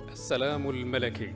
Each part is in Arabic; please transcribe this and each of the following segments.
السلام الملكي.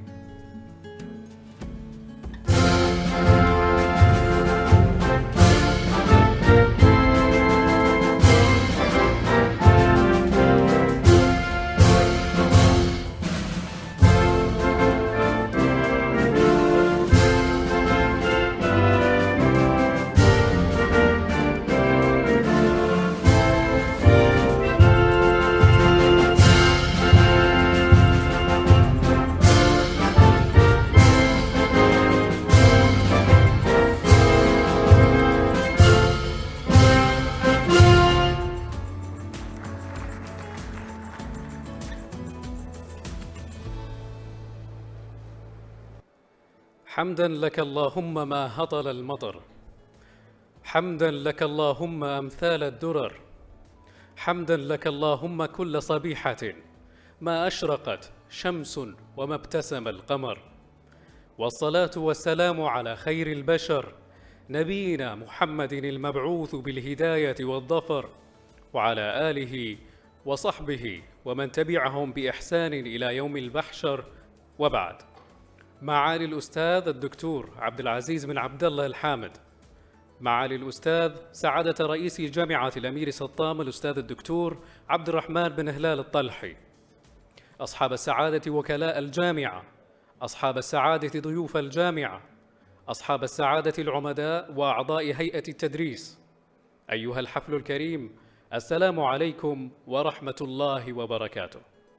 حمدا لك اللهم ما هطل المطر، حمدا لك اللهم أمثال الدرر، حمدا لك اللهم كل صبيحة ما أشرقت شمس وما ابتسم القمر، والصلاة والسلام على خير البشر نبينا محمد المبعوث بالهداية والظفر، وعلى آله وصحبه ومن تبعهم بإحسان إلى يوم البحشر، وبعد. معالي الأستاذ الدكتور عبد العزيز بن عبد الله الحامد، معالي الأستاذ سعادة رئيس جامعة الأمير سطام الأستاذ الدكتور عبد الرحمن بن هلال الطلحي، أصحاب السعادة وكلاء الجامعة، أصحاب السعادة ضيوف الجامعة، أصحاب السعادة العمداء وأعضاء هيئة التدريس، أيها الحفل الكريم، السلام عليكم ورحمة الله وبركاته.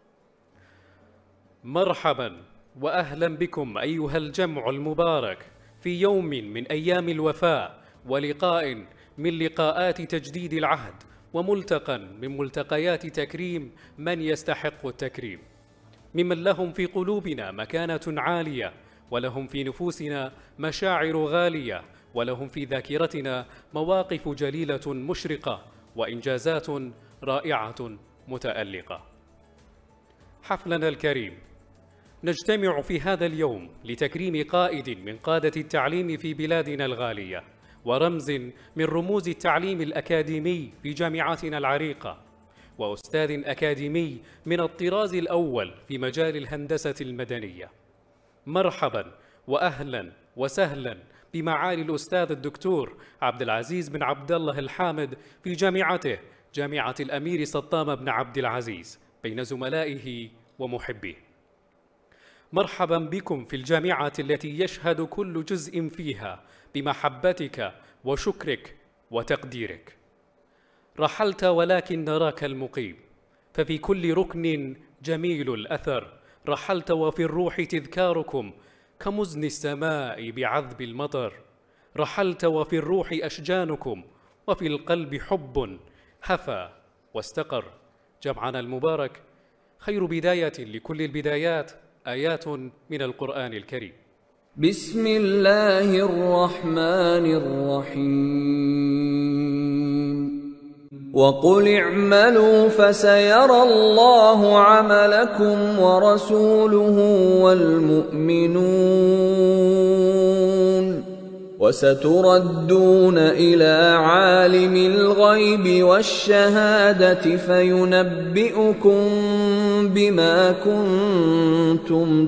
مرحباً وأهلا بكم أيها الجمع المبارك في يوم من أيام الوفاء، ولقاء من لقاءات تجديد العهد، وملتقى من ملتقيات تكريم من يستحق التكريم، ممن لهم في قلوبنا مكانة عالية، ولهم في نفوسنا مشاعر غالية، ولهم في ذاكرتنا مواقف جليلة مشرقة وإنجازات رائعة متألقة. حفلنا الكريم نجتمع في هذا اليوم لتكريم قائد من قادة التعليم في بلادنا الغالية، ورمز من رموز التعليم الأكاديمي في جامعتنا العريقة، وأستاذ أكاديمي من الطراز الأول في مجال الهندسة المدنية. مرحباً وأهلاً وسهلاً بمعالي الأستاذ الدكتور عبد العزيز بن عبد الله الحامد في جامعته، جامعة الأمير سطام بن عبد العزيز، بين زملائه ومحبيه. مرحبا بكم في الجامعة التي يشهد كل جزء فيها بمحبتك وشكرك وتقديرك. رحلت ولكن نراك المقيم، ففي كل ركن جميل الأثر. رحلت وفي الروح تذكاركم كمزن السماء بعذب المطر. رحلت وفي الروح أشجانكم، وفي القلب حب هفى واستقر. جمعنا المبارك خير بداية لكل البدايات، آيات من القرآن الكريم. بسم الله الرحمن الرحيم. وقل اعملوا فسيرى الله عملكم ورسوله والمؤمنون، وستردون إلى عالم الغيب والشهادة فينبئكم بما كنتم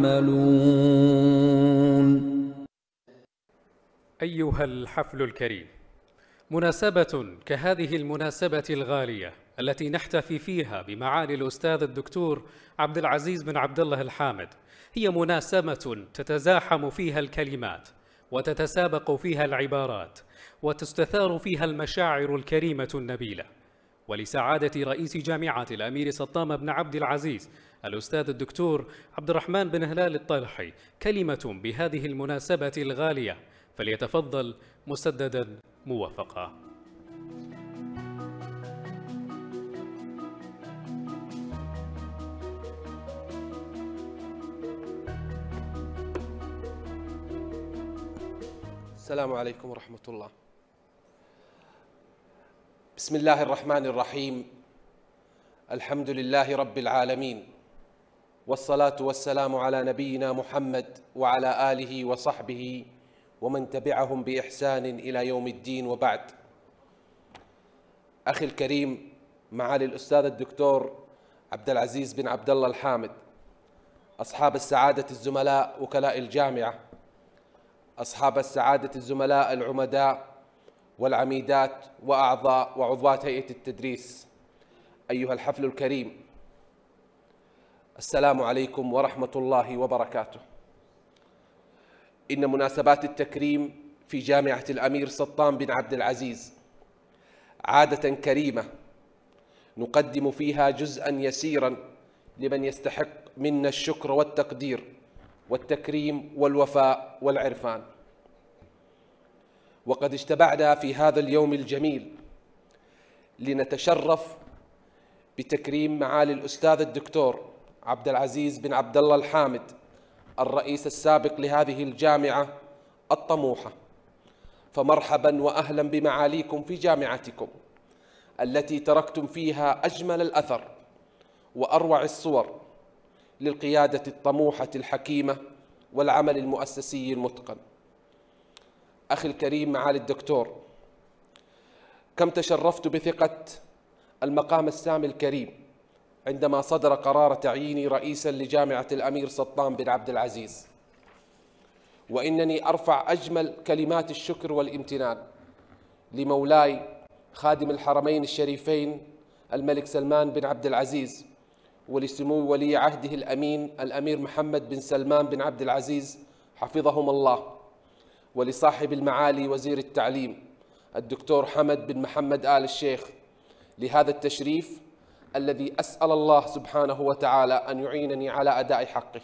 تعملون. أيها الحفل الكريم، مناسبة كهذه المناسبة الغالية التي نحتفي فيها بمعالي الأستاذ الدكتور عبد العزيز بن عبد الله الحامد هي مناسبة تتزاحم فيها الكلمات، وتتسابق فيها العبارات، وتستثار فيها المشاعر الكريمة النبيلة. ولسعادة رئيس جامعة الأمير سطام بن عبد العزيز الأستاذ الدكتور عبد الرحمن بن هلال الطلحي كلمة بهذه المناسبة الغالية، فليتفضل مسددا موفقا. السلام عليكم ورحمة الله. بسم الله الرحمن الرحيم. الحمد لله رب العالمين، والصلاة والسلام على نبينا محمد وعلى آله وصحبه ومن تبعهم بإحسان إلى يوم الدين، وبعد. أخي الكريم معالي الأستاذ الدكتور عبد العزيز بن عبد الله الحامد، أصحاب السعادة الزملاء وكلاء الجامعة، أصحاب السعادة الزملاء العمداء والعميدات وأعضاء وعضوات هيئة التدريس، أيها الحفل الكريم، السلام عليكم ورحمة الله وبركاته. إن مناسبات التكريم في جامعة الأمير سلطان بن عبد العزيز عادة كريمة نقدم فيها جزءاً يسيراً لمن يستحق منا الشكر والتقدير والتكريم والوفاء والعرفان. وقد اجتمعنا في هذا اليوم الجميل لنتشرف بتكريم معالي الأستاذ الدكتور عبد العزيز بن عبد الله الحامد، الرئيس السابق لهذه الجامعة الطموحة. فمرحبا وأهلا بمعاليكم في جامعتكم التي تركتم فيها أجمل الأثر وأروع الصور للقيادة الطموحة الحكيمة والعمل المؤسسي المتقن. أخي الكريم معالي الدكتور، كم تشرفت بثقة المقام السامي الكريم عندما صدر قرار تعييني رئيساً لجامعة الأمير سلطان بن عبد العزيز، وإنني أرفع أجمل كلمات الشكر والامتنان لمولاي خادم الحرمين الشريفين الملك سلمان بن عبد العزيز، ولسمو ولي عهده الأمين الأمير محمد بن سلمان بن عبد العزيز حفظهم الله، ولصاحب المعالي وزير التعليم الدكتور حمد بن محمد آل الشيخ لهذا التشريف الذي أسأل الله سبحانه وتعالى أن يعينني على أداء حقه.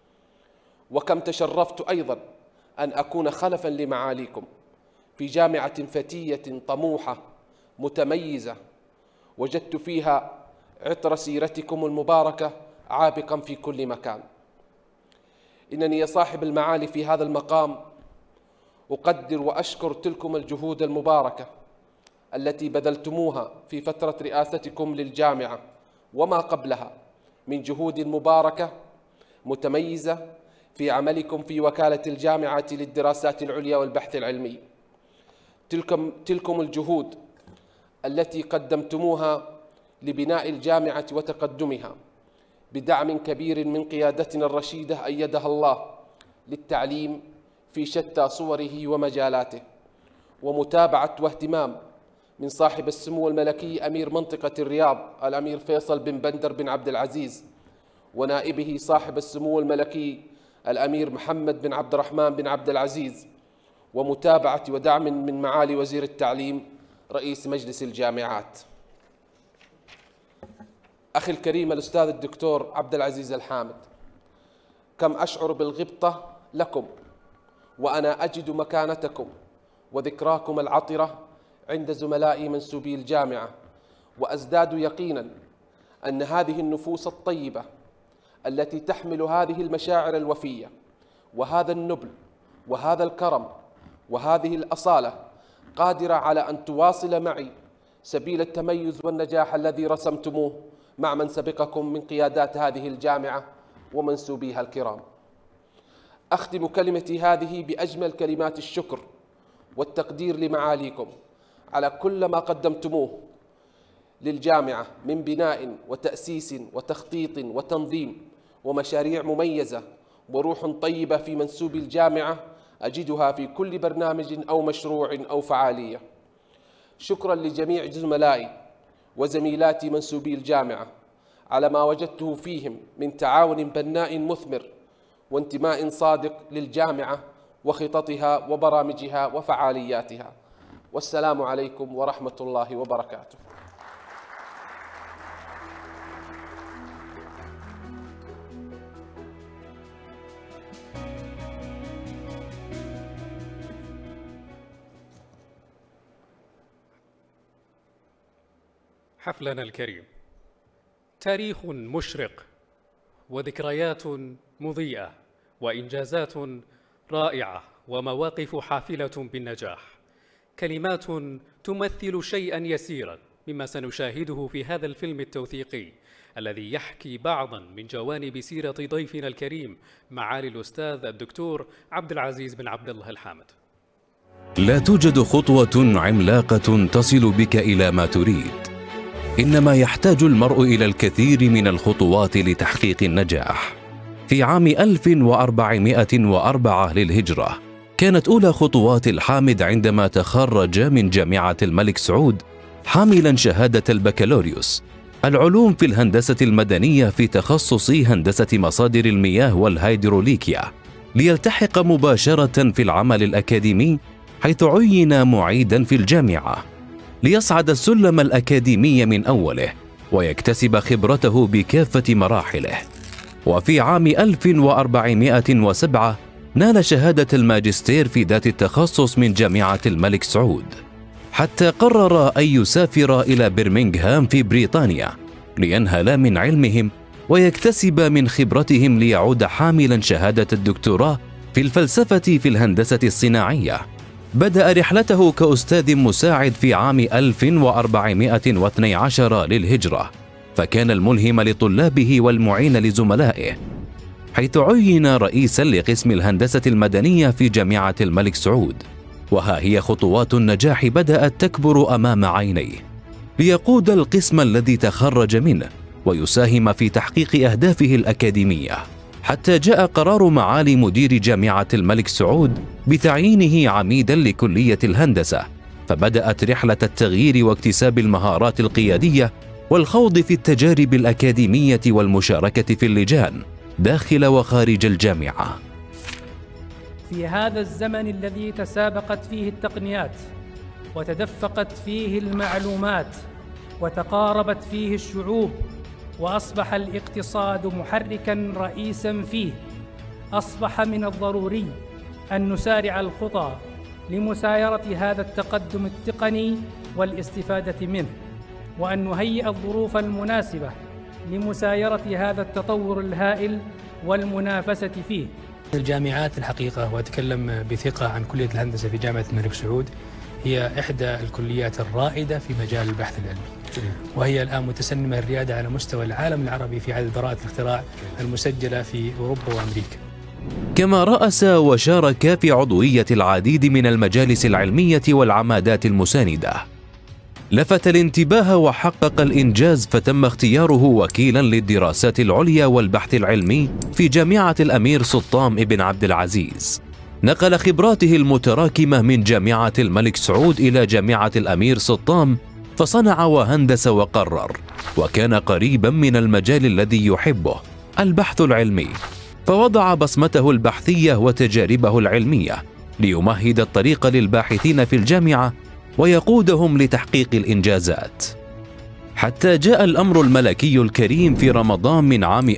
وكم تشرفت أيضا أن أكون خلفا لمعاليكم في جامعة فتية طموحة متميزة وجدت فيها عطر سيرتكم المباركة عابقا في كل مكان. إنني يا صاحب المعالي في هذا المقام أقدر وأشكر تلكم الجهود المباركة التي بذلتموها في فترة رئاستكم للجامعة وما قبلها من جهود مباركة متميزة في عملكم في وكالة الجامعة للدراسات العليا والبحث العلمي. تلكم الجهود التي قدمتموها لبناء الجامعة وتقدمها بدعم كبير من قيادتنا الرشيدة أيدها الله للتعليم في شتى صوره ومجالاته، ومتابعة واهتمام من صاحب السمو الملكي أمير منطقة الرياض الأمير فيصل بن بندر بن عبد العزيز، ونائبه صاحب السمو الملكي الأمير محمد بن عبد الرحمن بن عبد العزيز، ومتابعة ودعم من معالي وزير التعليم رئيس مجلس الجامعات. أخي الكريم الأستاذ الدكتور عبد العزيز الحامد، كم أشعر بالغبطة لكم وأنا أجد مكانتكم وذكراكم العطرة عند زملائي منسوبي الجامعة، وأزداد يقينا أن هذه النفوس الطيبة التي تحمل هذه المشاعر الوفية وهذا النبل وهذا الكرم وهذه الأصالة قادرة على أن تواصل معي سبيل التميز والنجاح الذي رسمتموه مع من سبقكم من قيادات هذه الجامعة ومنسوبيها الكرام. أختم كلمتي هذه بأجمل كلمات الشكر والتقدير لمعاليكم على كل ما قدمتموه للجامعة من بناء وتأسيس وتخطيط وتنظيم ومشاريع مميزة وروح طيبة في منسوب الجامعة أجدها في كل برنامج أو مشروع أو فعالية. شكرا لجميع زملائي وزميلاتي منسوبي الجامعة على ما وجدته فيهم من تعاون بناء مثمر وانتماء صادق للجامعة وخططها وبرامجها وفعالياتها. والسلام عليكم ورحمة الله وبركاته. حفلنا الكريم تاريخ مشرق وذكريات مضيئة وإنجازات رائعة ومواقف حافلة بالنجاح، كلمات تمثل شيئا يسيرا مما سنشاهده في هذا الفيلم التوثيقي الذي يحكي بعضا من جوانب سيرة ضيفنا الكريم معالي الأستاذ الدكتور عبد العزيز بن عبد الله الحامد. لا توجد خطوة عملاقة تصل بك إلى ما تريد، إنما يحتاج المرء إلى الكثير من الخطوات لتحقيق النجاح. في عام 1404 للهجرة. كانت أولى خطوات الحامد عندما تخرج من جامعة الملك سعود حاملا شهادة البكالوريوس العلوم في الهندسة المدنية في تخصص هندسة مصادر المياه والهيدروليكيا، ليلتحق مباشرة في العمل الأكاديمي، حيث عين معيدا في الجامعة ليصعد السلم الأكاديمي من أوله ويكتسب خبرته بكافة مراحله. وفي عام 1407 نال شهادة الماجستير في ذات التخصص من جامعة الملك سعود، حتى قرر أن يسافر إلى برمنغهام في بريطانيا لينهل من علمهم ويكتسب من خبرتهم، ليعود حاملا شهادة الدكتوراه في الفلسفة في الهندسة الصناعية. بدأ رحلته كأستاذ مساعد في عام 1412 للهجرة، فكان الملهم لطلابه والمعين لزملائه، حيث عين رئيسا لقسم الهندسة المدنية في جامعة الملك سعود. وها هي خطوات النجاح بدأت تكبر أمام عينيه، ليقود القسم الذي تخرج منه ويساهم في تحقيق أهدافه الأكاديمية، حتى جاء قرار معالي مدير جامعة الملك سعود بتعيينه عميدا لكلية الهندسة. فبدأت رحلة التغيير واكتساب المهارات القيادية والخوض في التجارب الأكاديمية والمشاركة في اللجان داخل وخارج الجامعة. في هذا الزمن الذي تسابقت فيه التقنيات وتدفقت فيه المعلومات وتقاربت فيه الشعوب وأصبح الاقتصاد محركاً رئيساً فيه، أصبح من الضروري أن نسارع الخطى لمسايرة هذا التقدم التقني والاستفادة منه، وأن نهيئ الظروف المناسبة لمسايرة هذا التطور الهائل والمنافسة فيه. الجامعات الحقيقة، وأتكلم بثقة عن كلية الهندسة في جامعة الملك سعود، هي إحدى الكليات الرائدة في مجال البحث العلمي، وهي الآن متسنمة الريادة على مستوى العالم العربي في عدد براءة الاختراع المسجلة في أوروبا وأمريكا. كما رأس وشارك في عضوية العديد من المجالس العلمية والعمادات المساندة. لفت الانتباه وحقق الإنجاز، فتم اختياره وكيلا للدراسات العليا والبحث العلمي في جامعة الأمير سلطان بن عبد العزيز. نقل خبراته المتراكمة من جامعة الملك سعود إلى جامعة الأمير سلطان، فصنع وهندس وقرر، وكان قريبا من المجال الذي يحبه، البحث العلمي، فوضع بصمته البحثية وتجاربه العلمية ليمهد الطريق للباحثين في الجامعة ويقودهم لتحقيق الإنجازات. حتى جاء الأمر الملكي الكريم في رمضان من عام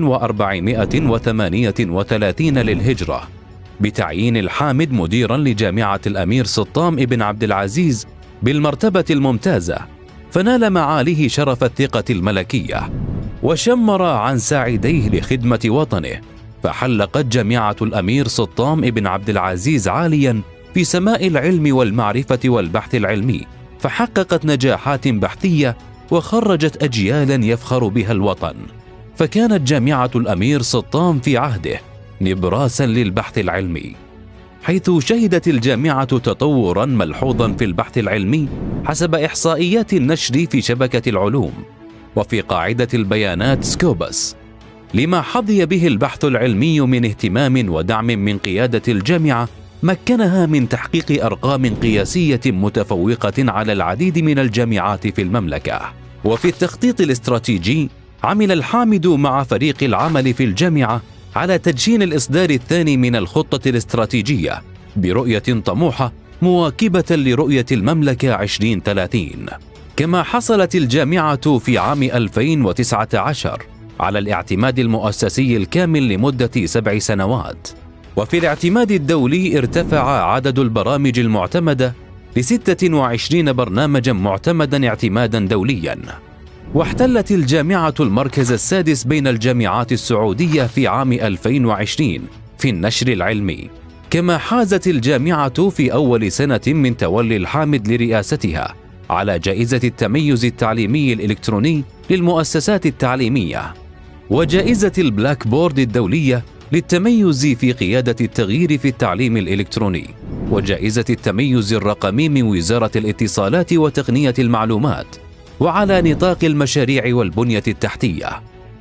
1438 للهجرة بتعيين الحامد مديرا لجامعة الأمير سلطان بن عبد العزيز بالمرتبة الممتازة، فنال معاليه شرف الثقة الملكية وشمر عن ساعديه لخدمة وطنه، فحلقت جامعة الأمير سلطان بن عبد العزيز عاليا في سماء العلم والمعرفة والبحث العلمي، فحققت نجاحات بحثية وخرجت أجيالا يفخر بها الوطن. فكانت جامعة الأمير سلطان في عهده نبراسا للبحث العلمي، حيث شهدت الجامعة تطورا ملحوظا في البحث العلمي حسب إحصائيات النشر في شبكة العلوم وفي قاعدة البيانات سكوبس، لما حظي به البحث العلمي من اهتمام ودعم من قيادة الجامعة مكنها من تحقيق أرقام قياسية متفوقة على العديد من الجامعات في المملكة. وفي التخطيط الاستراتيجي عمل الحامد مع فريق العمل في الجامعة على تدشين الإصدار الثاني من الخطة الاستراتيجية برؤية طموحة مواكبة لرؤية المملكة 2030. كما حصلت الجامعة في عام 2019 على الاعتماد المؤسسي الكامل لمدة 7 سنوات، وفي الاعتماد الدولي ارتفع عدد البرامج المعتمدة ل26 برنامجا معتمدا اعتمادا دوليا. واحتلت الجامعة المركز السادس بين الجامعات السعودية في عام 2020 في النشر العلمي. كما حازت الجامعة في أول سنة من تولي الحامد لرئاستها على جائزة التميز التعليمي الإلكتروني للمؤسسات التعليمية، وجائزة البلاك بورد الدولية للتميز في قيادة التغيير في التعليم الإلكتروني، وجائزة التميز الرقمي من وزارة الاتصالات وتقنية المعلومات، وعلى نطاق المشاريع والبنية التحتية.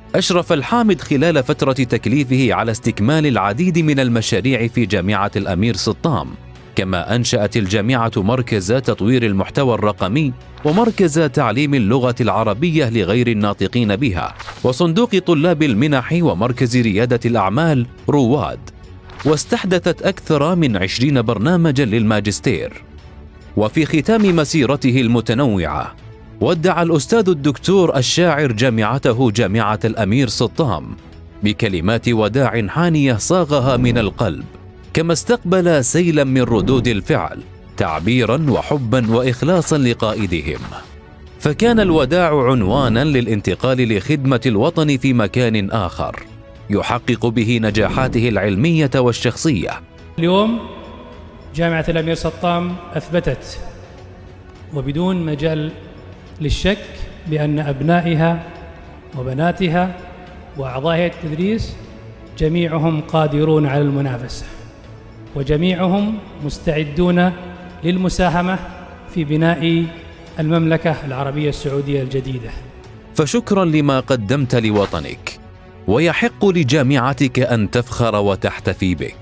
أشرف الحامد خلال فترة تكليفه على استكمال العديد من المشاريع في جامعة الأمير سطام، كما أنشأت الجامعة مركز تطوير المحتوى الرقمي ومركز تعليم اللغة العربية لغير الناطقين بها، وصندوق طلاب المنح ومركز ريادة الأعمال رواد، واستحدثت أكثر من 20 برنامجا للماجستير. وفي ختام مسيرته المتنوعة ودع الأستاذ الدكتور الشاعر جامعته جامعة الأمير سطام بكلمات وداع حانية صاغها من القلب، كما استقبل سيلا من ردود الفعل تعبيرا وحبا وإخلاصا لقائدهم. فكان الوداع عنوانا للانتقال لخدمة الوطن في مكان آخر يحقق به نجاحاته العلمية والشخصية. اليوم جامعة الأمير سطام أثبتت وبدون مجال للشك بأن أبنائها وبناتها وأعضاء التدريس جميعهم قادرون على المنافسة، وجميعهم مستعدون للمساهمة في بناء المملكة العربية السعودية الجديدة. فشكرا لما قدمت لوطنك، ويحق لجامعتك أن تفخر وتحتفي بك.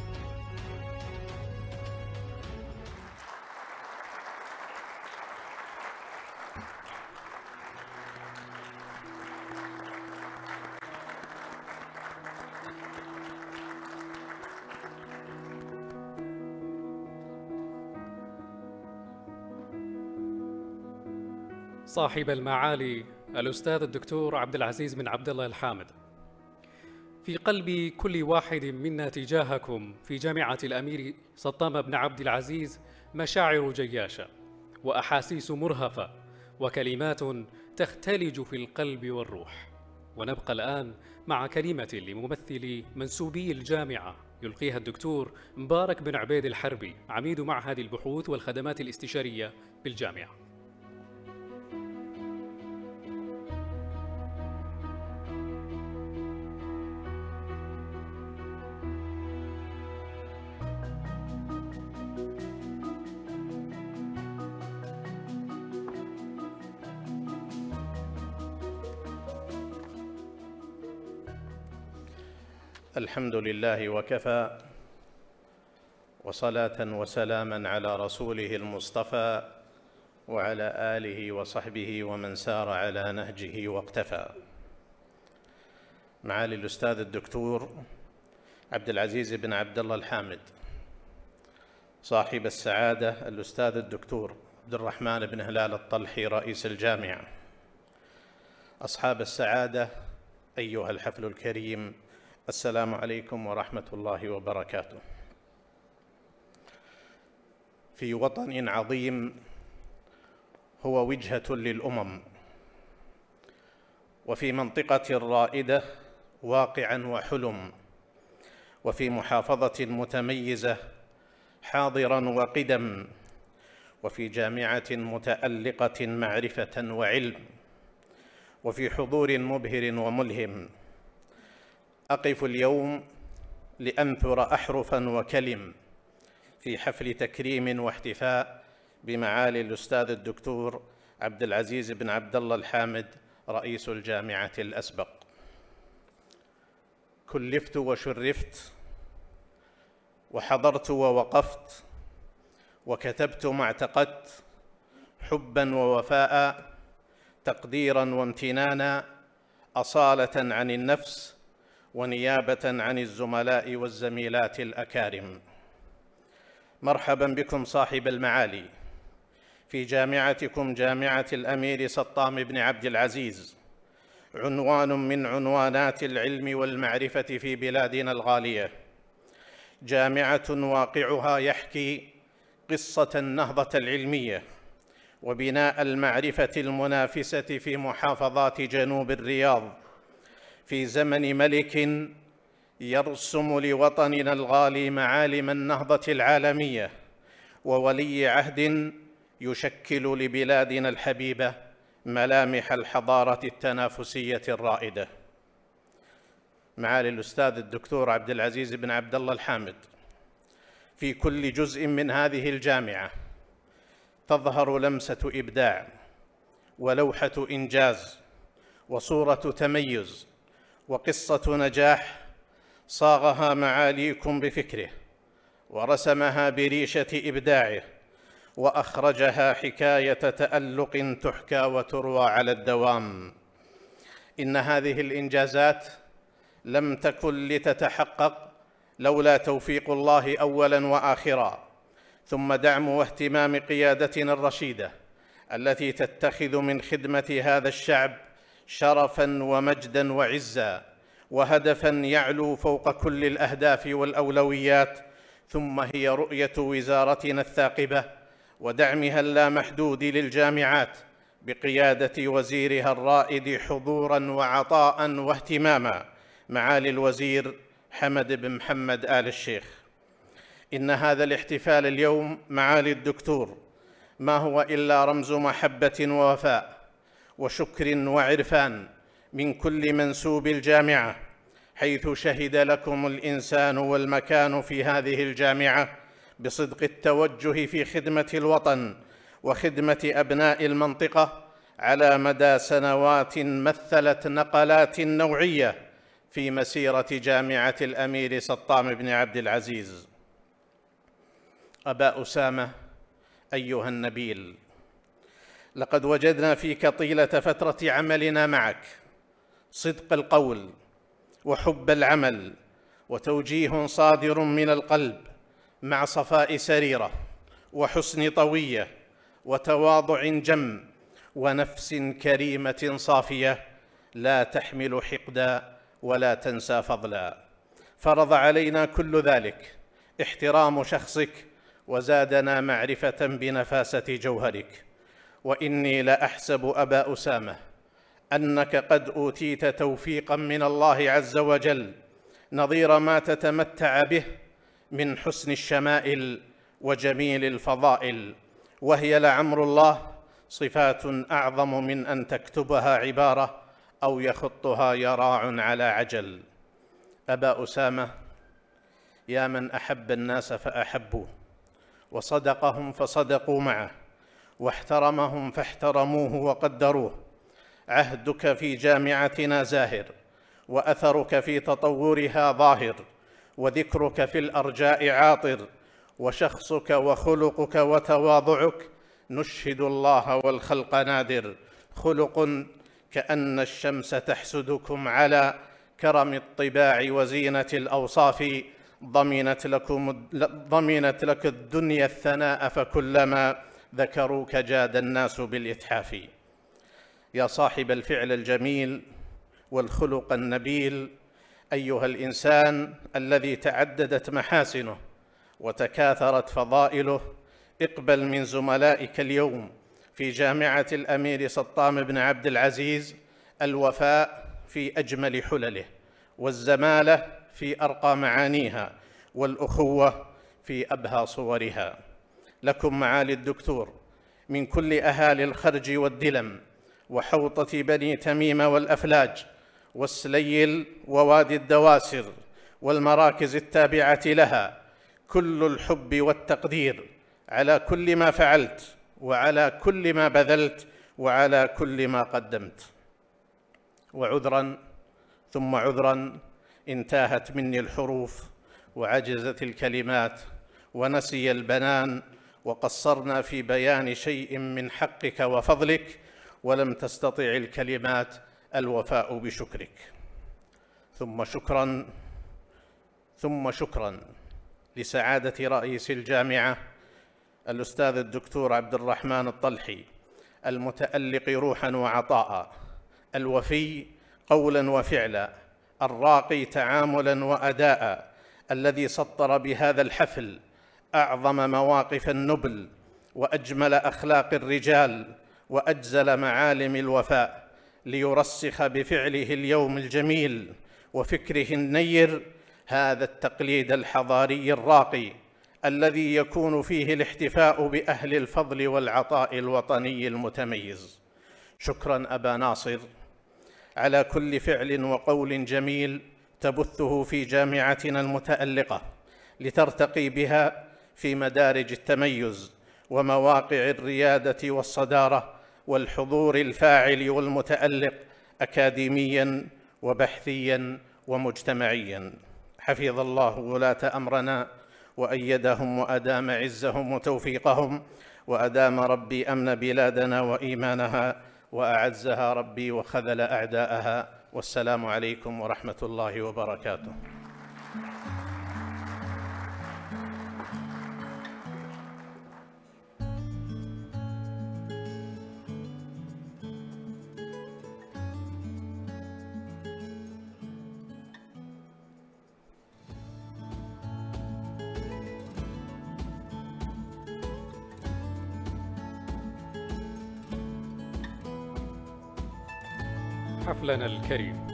صاحب المعالي الأستاذ الدكتور عبد العزيز بن عبد الله الحامد، في قلب كل واحد منا تجاهكم في جامعة الأمير سطام بن عبد العزيز مشاعر جياشة وأحاسيس مرهفة وكلمات تختلج في القلب والروح. ونبقى الآن مع كلمة لممثل منسوبي الجامعة يلقيها الدكتور مبارك بن عبيد الحربي، عميد معهد البحوث والخدمات الاستشارية بالجامعة. الحمد لله وكفى، وصلاة وسلاما على رسوله المصطفى وعلى آله وصحبه ومن سار على نهجه واقتفى. معالي الأستاذ الدكتور عبد العزيز بن عبد الله الحامد، صاحب السعادة الأستاذ الدكتور عبد الرحمن بن هلال الطلحي رئيس الجامعة، أصحاب السعادة أيها الحفل الكريم، السلام عليكم ورحمة الله وبركاته. في وطن عظيم هو وجهة للأمم، وفي منطقة رائدة واقعا وحلم، وفي محافظة متميزة حاضرا وقدم، وفي جامعة متألقة معرفة وعلم، وفي حضور مبهر وملهم. أقف اليوم لأنثر أحرفا وكلم في حفل تكريم واحتفاء بمعالي الأستاذ الدكتور عبد العزيز بن عبد الله الحامد رئيس الجامعة الأسبق. كلفت وشرفت، وحضرت ووقفت، وكتبت ما اعتقدت، حبا ووفاء، تقديرا وامتنانا، أصالة عن النفس ونيابة عن الزملاء والزميلات الأكارم. مرحبا بكم صاحب المعالي في جامعتكم جامعة الأمير سطام بن عبد العزيز، عنوان من عنوانات العلم والمعرفة في بلادنا الغالية، جامعة واقعها يحكي قصة النهضة العلمية وبناء المعرفة المنافسة في محافظات جنوب الرياض، في زمن ملك يرسم لوطننا الغالي معالم النهضة العالمية، وولي عهد يشكل لبلادنا الحبيبة ملامح الحضارة التنافسية الرائدة. معالي الأستاذ الدكتور عبد العزيز بن عبد الله الحامد، في كل جزء من هذه الجامعة تظهر لمسة إبداع ولوحة إنجاز وصورة تميز وقصة نجاح صاغها معاليكم بفكره، ورسمها بريشة إبداعه، وأخرجها حكاية تألق تحكى وتروى على الدوام. إن هذه الإنجازات لم تكن لتتحقق لولا توفيق الله أولاً وآخراً، ثم دعم واهتمام قيادتنا الرشيدة التي تتخذ من خدمة هذا الشعب شرفاً ومجداً وعزاً وهدفاً يعلو فوق كل الأهداف والأولويات. ثم هي رؤية وزارتنا الثاقبة ودعمها اللامحدود للجامعات بقيادة وزيرها الرائد حضوراً وعطاءً واهتماماً معالي الوزير حمد بن محمد آل الشيخ. إن هذا الاحتفال اليوم معالي الدكتور ما هو إلا رمز محبة ووفاء وشكر وعرفان من كل منسوب الجامعة، حيث شهد لكم الإنسان والمكان في هذه الجامعة بصدق التوجه في خدمة الوطن وخدمة أبناء المنطقة على مدى سنوات مثلت نقلات نوعية في مسيرة جامعة الأمير سطام بن عبد العزيز. أبا أسامة أيها النبيل، لقد وجدنا فيك طيلة فترة عملنا معك صدق القول وحب العمل وتوجيه صادر من القلب مع صفاء سريرة وحسن طوية وتواضع جم ونفس كريمة صافية لا تحمل حقدا ولا تنسى فضلا. فرض علينا كل ذلك احترام شخصك وزادنا معرفة بنفاسة جوهرك. وإني لأحسب أبا أسامة أنك قد أوتيت توفيقا من الله عز وجل نظير ما تتمتع به من حسن الشمائل وجميل الفضائل، وهي لعمر الله صفات أعظم من أن تكتبها عبارة أو يخطها يراع على عجل. أبا أسامة، يا من أحب الناس فأحبوه، وصدقهم فصدقوا معه، واحترمهم فاحترموه وقدروه، عهدك في جامعتنا زاهر، وأثرك في تطورها ظاهر، وذكرك في الأرجاء عاطر، وشخصك وخلقك وتواضعك نشهد الله والخلق نادر، خلق كأن الشمس تحسدكم على كرم الطباع وزينة الأوصاف، ضمنت لك الدنيا الثناء فكلما ذكروك جاد الناس بالإتحاف. يا صاحب الفعل الجميل والخلق النبيل، أيها الإنسان الذي تعددت محاسنه وتكاثرت فضائله، اقبل من زملائك اليوم في جامعة الأمير سطام بن عبد العزيز الوفاء في أجمل حلله، والزمالة في أرقى معانيها، والأخوة في أبهى صورها. لكم معالي الدكتور من كل أهالي الخرج والدلم وحوطة بني تميم والأفلاج والسليل ووادي الدواسر والمراكز التابعة لها كل الحب والتقدير على كل ما فعلت وعلى كل ما بذلت وعلى كل ما قدمت. وعذرا ثم عذرا إن تاهت مني الحروف وعجزت الكلمات ونسي البنان، وقصرنا في بيان شيء من حقك وفضلك، ولم تستطع الكلمات الوفاء بشكرك. ثم شكرا لسعادة رئيس الجامعة الأستاذ الدكتور عبد الرحمن الطلحي، المتألق روحا وعطاء، الوفي قولا وفعلا، الراقي تعاملا وأداء، الذي سطر بهذا الحفل أعظم مواقف النبل وأجمل أخلاق الرجال وأجزل معالم الوفاء، ليرسخ بفعله اليوم الجميل وفكره النير هذا التقليد الحضاري الراقي الذي يكون فيه الاحتفاء بأهل الفضل والعطاء الوطني المتميز. شكرا أبا ناصر على كل فعل وقول جميل تبثه في جامعتنا المتألقة لترتقي بها في مدارج التميز ومواقع الريادة والصدارة والحضور الفاعل والمتألق أكاديمياً وبحثيا ومجتمعيا. حفظ الله ولاة أمرنا وأيدهم وأدام عزهم وتوفيقهم، وأدام ربي أمن بلادنا وإيمانها، وأعزها ربي وخذل أعداءها. والسلام عليكم ورحمة الله وبركاته. حفلنا الكريم.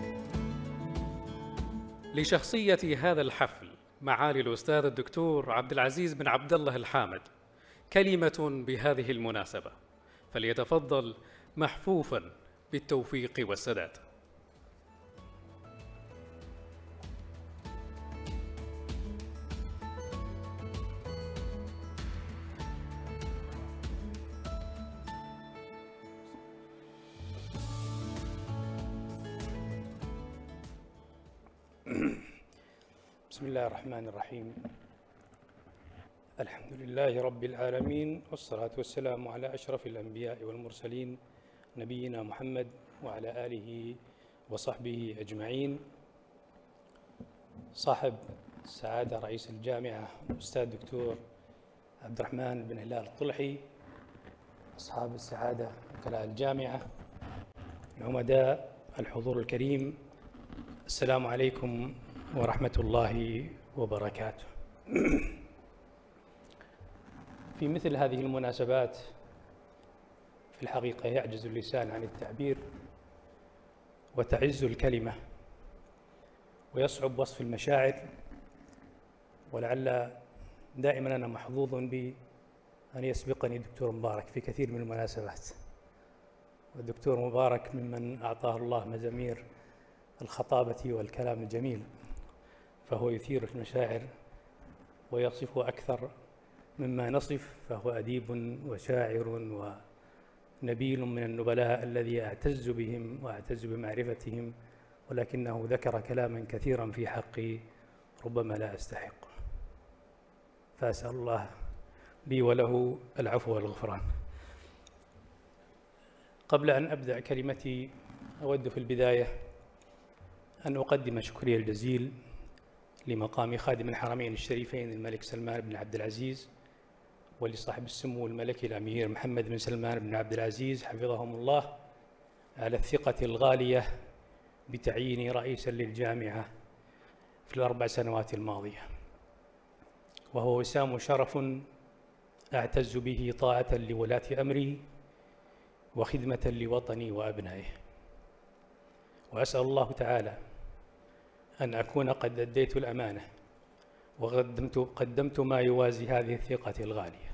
لشخصية هذا الحفل معالي الأستاذ الدكتور عبد العزيز بن عبد الله الحامد كلمة بهذه المناسبة، فليتفضل محفوفا بالتوفيق والسداد. بسم الله الرحمن الرحيم. الحمد لله رب العالمين، والصلاة والسلام على أشرف الأنبياء والمرسلين نبينا محمد وعلى آله وصحبه أجمعين. صاحب السعادة رئيس الجامعة الأستاذ الدكتور عبد الرحمن بن هلال الطلحي، أصحاب السعادة وكلاء الجامعة، العمداء، الحضور الكريم، السلام عليكم ورحمة الله وبركاته. في مثل هذه المناسبات في الحقيقة يعجز اللسان عن التعبير وتعز الكلمة ويصعب وصف المشاعر، ولعل دائما أنا محظوظ بأن يسبقني الدكتور مبارك في كثير من المناسبات، والدكتور مبارك ممن أعطاه الله مزامير الخطابة والكلام الجميل، فهو يثير المشاعر ويصف أكثر مما نصف، فهو أديب وشاعر ونبيل من النبلاء الذي أعتز بهم وأعتز بمعرفتهم، ولكنه ذكر كلاما كثيرا في حقي ربما لا أستحق، فأسأل الله لي وله العفو والغفران. قبل أن أبدأ كلمتي أود في البداية أن أقدم شكري الجزيل لمقام خادم الحرمين الشريفين الملك سلمان بن عبد العزيز، ولصاحب السمو الملكي الأمير محمد بن سلمان بن عبد العزيز حفظهم الله على الثقة الغالية بتعييني رئيسا للجامعة في ال4 سنوات الماضية، وهو وسام شرف أعتز به طاعة لولاة أمري وخدمة لوطني وأبنائه، وأسأل الله تعالى أن أكون قد أديت الأمانة وقدمت ما يوازي هذه الثقة الغالية.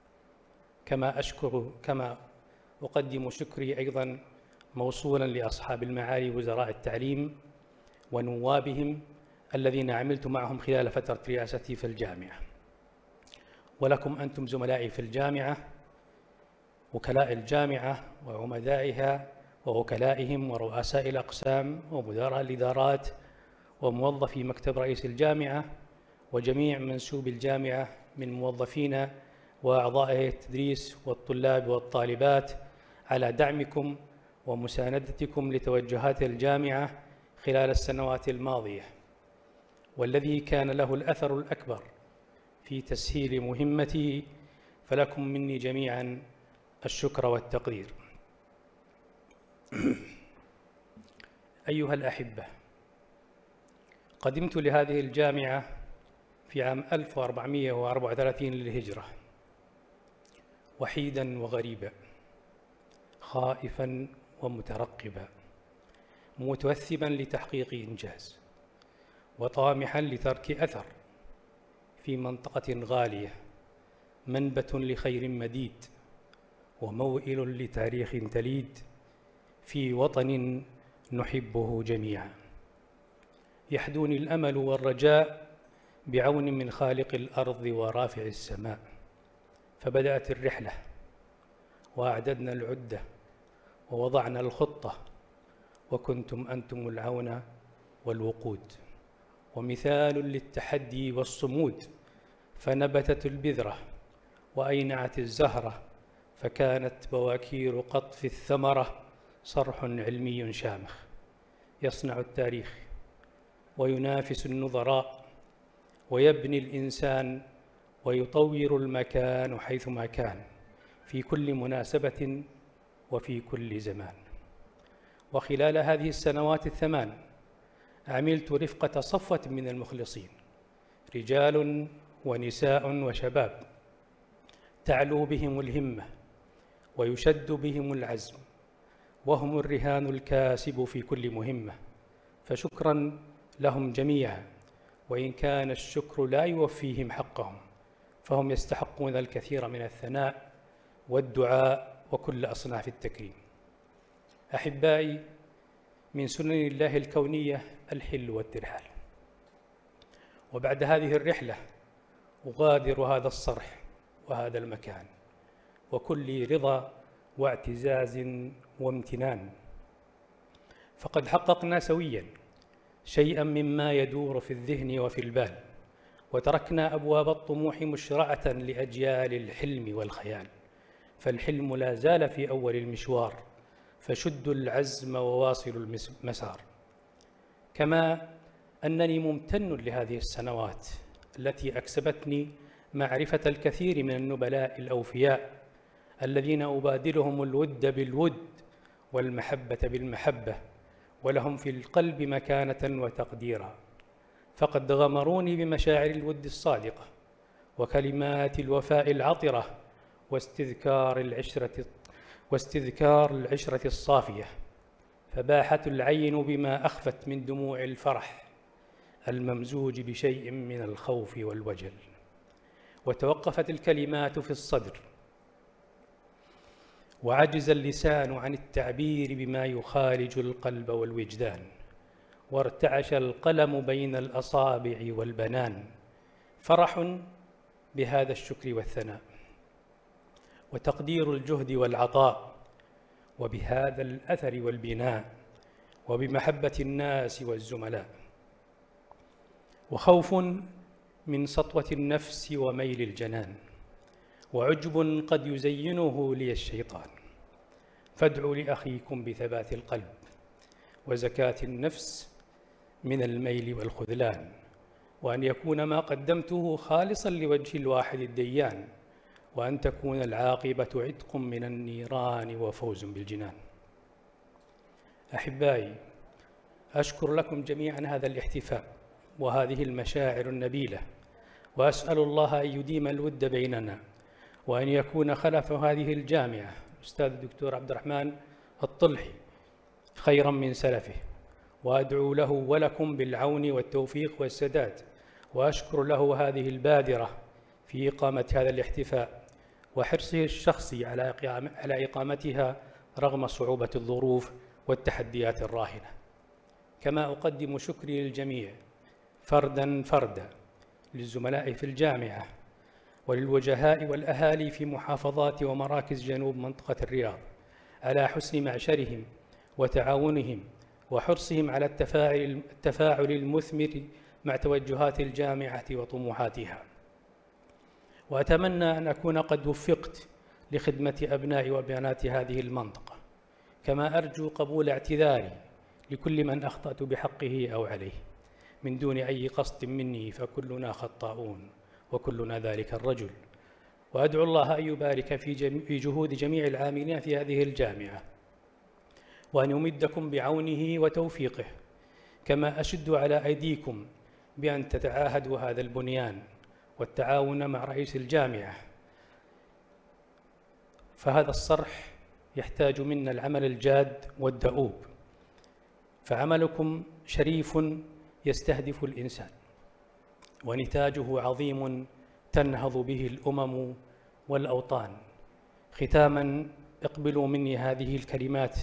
كما أقدم شكري أيضا موصولا لأصحاب المعالي وزراء التعليم ونوابهم الذين عملت معهم خلال فترة رئاستي في الجامعة، ولكم أنتم زملائي في الجامعة، وكلاء الجامعة وعمدائها ووكلائهم ورؤساء الأقسام ومدراء الإدارات وموظفي مكتب رئيس الجامعة وجميع منسوب الجامعة من موظفين وأعضاء التدريس والطلاب والطالبات على دعمكم ومساندتكم لتوجهات الجامعة خلال السنوات الماضية، والذي كان له الأثر الأكبر في تسهيل مهمتي، فلكم مني جميعا الشكر والتقدير. أيها الأحبة، قدمت لهذه الجامعة في عام 1434 للهجرة، وحيداً وغريباً، خائفاً ومترقباً، متوثباً لتحقيق إنجاز، وطامحاً لترك أثر في منطقة غالية، منبت لخير مديد، وموئل لتاريخ تليد، في وطن نحبه جميعاً. يحدوني الأمل والرجاء بعون من خالق الأرض ورافع السماء، فبدأت الرحلة وأعددنا العدة ووضعنا الخطة وكنتم أنتم العون والوقود، ومثال للتحدي والصمود، فنبتت البذرة وأينعت الزهرة، فكانت بواكير قطف الثمرة صرح علمي شامخ يصنع التاريخ وينافس النظراء ويبني الإنسان ويطور المكان حيثما كان في كل مناسبة وفي كل زمان. وخلال هذه السنوات الثمان عملت رفقة صفوة من المخلصين، رجال ونساء وشباب، تعلو بهم الهمة ويشد بهم العزم، وهم الرهان الكاسب في كل مهمة، فشكرا لهم جميعا، وإن كان الشكر لا يوفيهم حقهم، فهم يستحقون الكثير من الثناء والدعاء وكل أصناف التكريم. أحبائي، من سنن الله الكونية الحل والترحال، وبعد هذه الرحلة أغادر هذا الصرح وهذا المكان وكل رضا واعتزاز وامتنان، فقد حققنا سويا شيئا مما يدور في الذهن وفي البال، وتركنا أبواب الطموح مشرعة لأجيال الحلم والخيال، فالحلم لا زال في أول المشوار، فشدوا العزم وواصلوا المسار. كما أنني ممتن لهذه السنوات التي أكسبتني معرفة الكثير من النبلاء الأوفياء الذين أبادلهم الود بالود والمحبة بالمحبة، ولهم في القلب مكانة وتقديرا، فقد غمروني بمشاعر الود الصادقة وكلمات الوفاء العطرة واستذكار العشرة الصافية، فباحت العين بما أخفت من دموع الفرح الممزوج بشيء من الخوف والوجل، وتوقفت الكلمات في الصدر، وعجز اللسان عن التعبير بما يخالج القلب والوجدان، وارتعش القلم بين الأصابع والبنان، فرح بهذا الشكر والثناء وتقدير الجهد والعطاء، وبهذا الأثر والبناء، وبمحبة الناس والزملاء، وخوف من سطوة النفس وميل الجنان، وعجب قد يزينه لي الشيطان، فادعوا لأخيكم بثبات القلب وزكاة النفس من الميل والخذلان، وأن يكون ما قدمته خالصا لوجه الواحد الديان، وأن تكون العاقبة عتق من النيران وفوز بالجنان. أحبائي، أشكر لكم جميعا هذا الاحتفاء وهذه المشاعر النبيلة، وأسأل الله أن يديم الود بيننا، وأن يكون خلف هذه الجامعة الأستاذ الدكتور عبد الرحمن الطلحي خيرا من سلفه، وأدعو له ولكم بالعون والتوفيق والسداد، وأشكر له هذه البادرة في إقامة هذا الاحتفاء وحرصه الشخصي على إقامتها رغم صعوبة الظروف والتحديات الراهنة. كما أقدم شكري للجميع فردا فردا، للزملاء في الجامعة وللوجهاء والأهالي في محافظات ومراكز جنوب منطقة الرياض على حسن معشرهم وتعاونهم وحرصهم على التفاعل المثمر مع توجهات الجامعة وطموحاتها. وأتمنى أن أكون قد وفقت لخدمة أبناء وبنات هذه المنطقة، كما أرجو قبول اعتذاري لكل من أخطأت بحقه أو عليه من دون أي قصد مني، فكلنا خطاؤون وكلنا ذلك الرجل. وأدعو الله أن يبارك في جهود جميع العاملين في هذه الجامعة، وأن يمدكم بعونه وتوفيقه، كما أشد على أيديكم بأن تتعاهدوا هذا البنيان والتعاون مع رئيس الجامعة، فهذا الصرح يحتاج منا العمل الجاد والدؤوب، فعملكم شريف يستهدف الإنسان، ونتاجه عظيم تنهض به الأمم والأوطان. ختاما، اقبلوا مني هذه الكلمات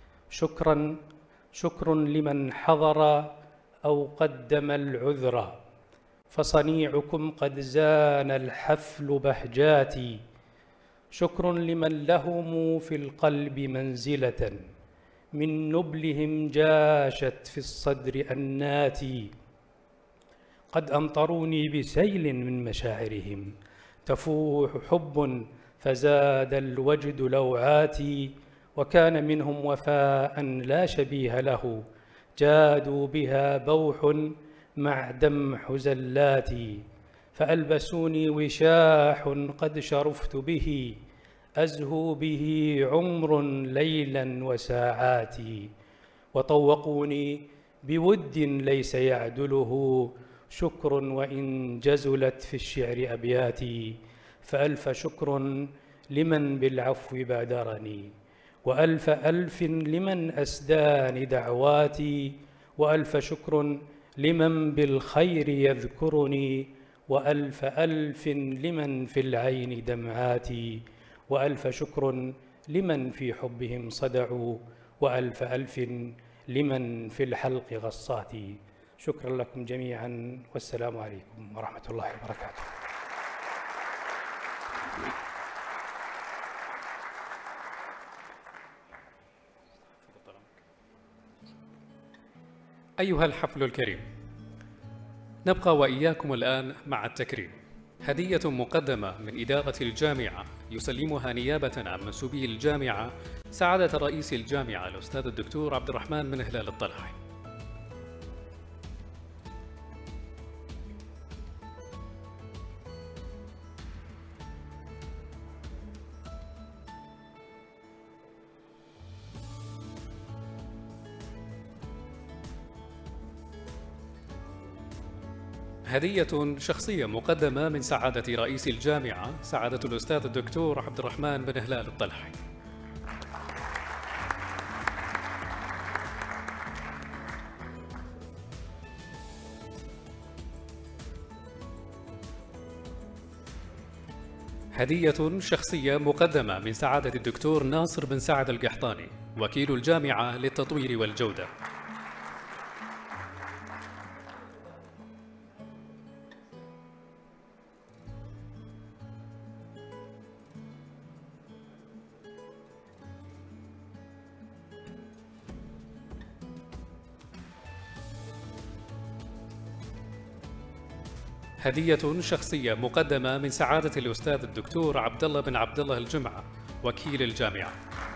شكر لمن حضر أو قدم العذر، فصنيعكم قد زان الحفل بهجاتي، شكر لمن لهم في القلب منزلة من نبلهم جاشت في الصدر أناتي. قد أمطروني بسيل من مشاعرهم، تفوح حب فزاد الوجد لوعاتي. وكان منهم وفاء لا شبيه له، جادوا بها بوح مع دمح زلاتي. فألبسوني وشاح قد شرفت به، أزهو به عمر ليلا وساعاتي. وطوقوني بود ليس يعدله شكر وإن جزلت في الشعر أبياتي. فألف شكر لمن بالعفو بادرني، وألف ألف لمن أسداني دعواتي. وألف شكر لمن بالخير يذكرني، وألف ألف لمن في العين دمعاتي. وألف شكر لمن في حبهم صدعوا، وألف ألف لمن في الحلق غصاتي. شكرا لكم جميعا، والسلام عليكم ورحمة الله وبركاته. أيها الحفل الكريم، نبقى وإياكم الآن مع التكريم. هدية مقدمة من إدارة الجامعة يسلمها نيابة عن منسوبي الجامعة سعادة رئيس الجامعة الأستاذ الدكتور عبد الرحمن بن هلال الطلحي. هدية شخصية مقدمة من سعادة رئيس الجامعة سعادة الأستاذ الدكتور عبد الرحمن بن هلال الطلحي. هدية شخصية مقدمة من سعادة الدكتور ناصر بن سعد القحطاني وكيل الجامعة للتطوير والجودة. هدية شخصية مقدمة من سعادة الأستاذ الدكتور عبد الله بن عبد الله الجمعة وكيل الجامعة.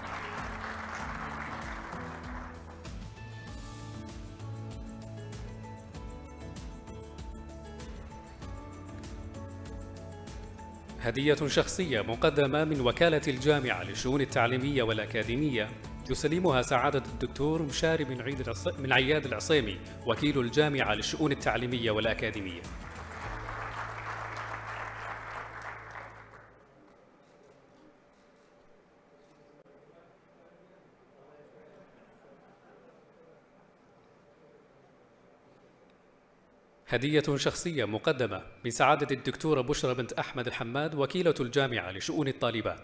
هدية شخصية مقدمة من وكالة الجامعة للشؤون التعليمية والأكاديمية يسلمها سعادة الدكتور مشاري من عياد العصيمي وكيل الجامعة للشؤون التعليمية والأكاديمية. هدية شخصية مقدمة من سعادة الدكتورة بشرى بنت أحمد الحماد وكيلة الجامعة لشؤون الطالبات.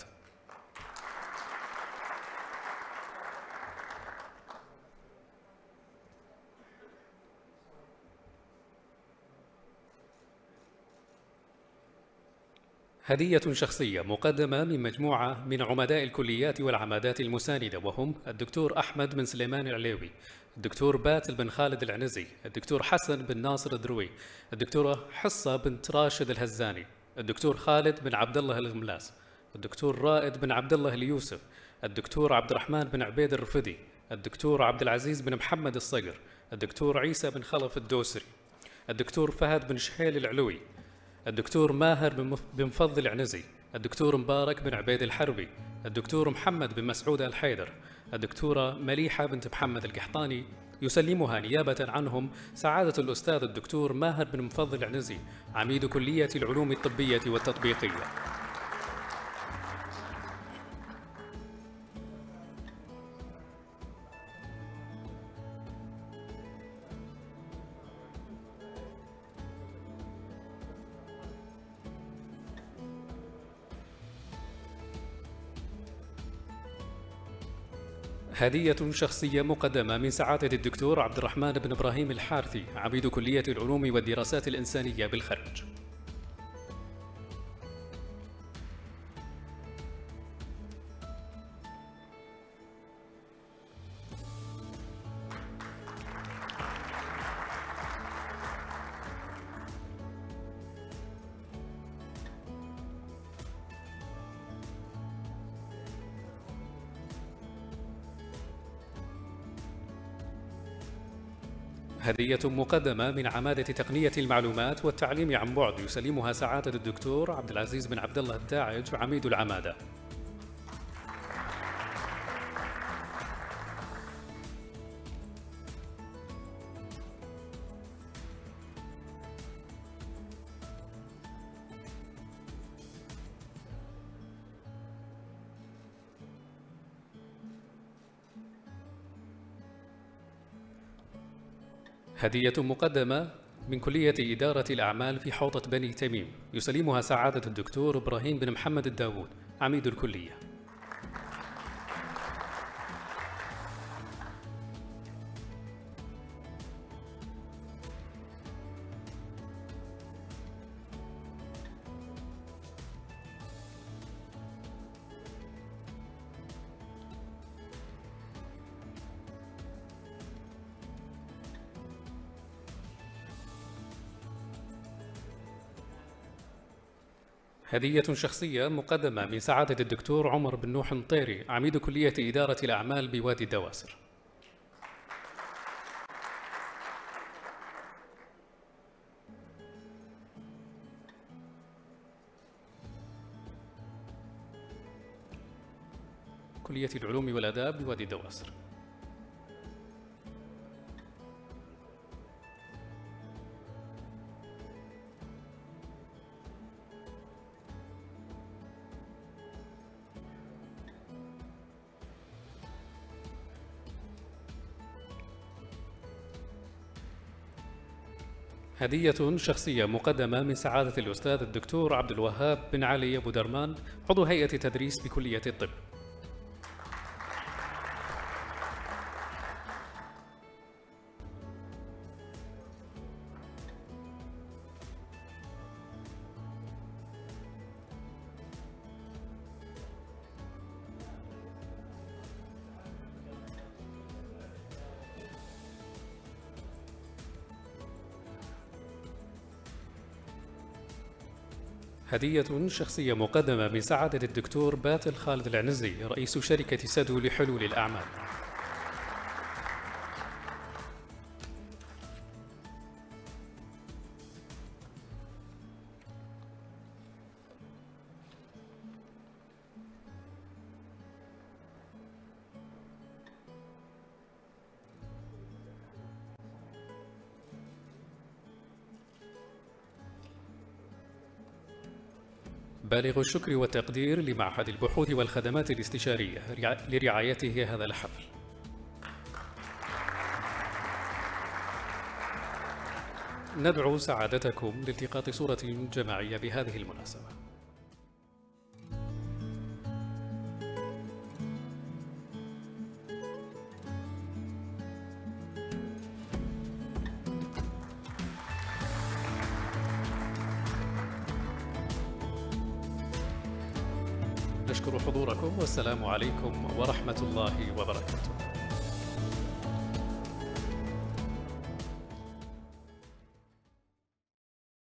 هدية شخصية مقدمة من مجموعة من عمداء الكليات والعمادات المساندة، وهم الدكتور أحمد بن سليمان العليوي، الدكتور باتل بن خالد العنزي، الدكتور حسن بن ناصر الدروي، الدكتورة حصة بنت راشد الهزاني، الدكتور خالد بن عبد الله الغملاس، الدكتور رائد بن عبد الله اليوسف، الدكتور عبد الرحمن بن عبيد الرفدي، الدكتور عبد العزيز بن محمد الصقر، الدكتور عيسى بن خلف الدوسري، الدكتور فهد بن شحيل العلوي، الدكتور ماهر بن فضل العنزي، الدكتور مبارك بن عبيد الحربي، الدكتور محمد بن مسعود الحيدر، الدكتورة مليحة بنت محمد القحطاني. يسلمها نيابة عنهم سعادة الأستاذ الدكتور ماهر بن مفضل العنزي عميد كلية العلوم الطبية والتطبيقية. هدية شخصية مقدمة من سعادة الدكتور عبد الرحمن بن إبراهيم الحارثي عميد كلية العلوم والدراسات الإنسانية بالخرج. هدية مقدمة من عمادة تقنية المعلومات والتعليم عن بعد يسلمها سعادة الدكتور عبد العزيز بن عبد الله الداعج عميد العمادة. هدية مقدمة من كلية إدارة الأعمال في حوطة بني تميم يسلمها سعادة الدكتور إبراهيم بن محمد الداوود عميد الكلية. هدية شخصية مقدمة من سعادة الدكتور عمر بن نوح الطيري عميد كلية إدارة الأعمال بوادي الدواسر. كلية العلوم والآداب بوادي الدواسر. هدية شخصية مقدمة من سعادة الأستاذ الدكتور عبد الوهاب بن علي أبو درمان عضو هيئة تدريس بكلية الطب. هدية شخصية مقدمة من سعادة الدكتور باتل خالد العنزي رئيس شركة سدو لحلول الأعمال. بالغ الشكر والتقدير لمعهد البحوث والخدمات الاستشارية لرعايته هذا الحفل. ندعو سعادتكم لالتقاط صورة جماعية بهذه المناسبة. نشكر حضوركم والسلام عليكم ورحمة الله وبركاته.